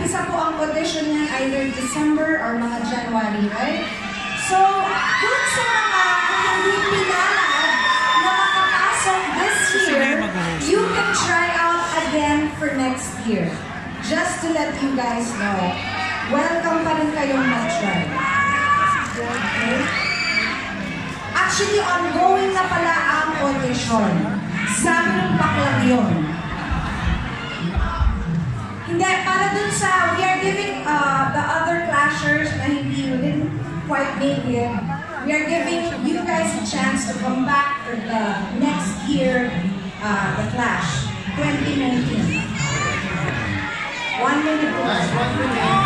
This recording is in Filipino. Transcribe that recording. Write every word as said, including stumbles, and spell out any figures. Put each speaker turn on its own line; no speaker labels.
isa po ang audition niya either December or mga January, right? So, dun sa mga hindi pinalad na makapasok this year, you can try out again for next year. Just to let you guys know, welcome pa rin kayong mag-try. Okay? Actually, ongoing na pala ang audition. Sabi ng baklang yun. Hindi, para dun sa, we are giving uh, the other clashers na hindi, we didn't quite make it. We are giving you guys a chance to come back for the next year, uh, the Clash, twenty nineteen. One minute. Nice, one minute.